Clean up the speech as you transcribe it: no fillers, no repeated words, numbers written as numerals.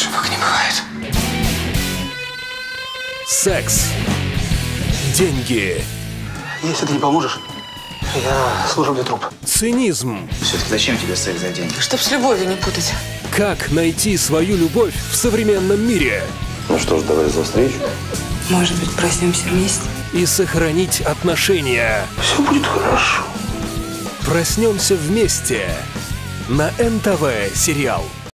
Ошибок не бывает. Секс. Деньги. Если ты не поможешь, я сложу мне труп. Цинизм. Все-таки зачем тебе секс за деньги? Чтоб с любовью не путать. Как найти свою любовь в современном мире? Ну что ж, давай за встречу. Может быть, проснемся вместе? И сохранить отношения. Все будет хорошо. Проснемся вместе. На НТВ сериал.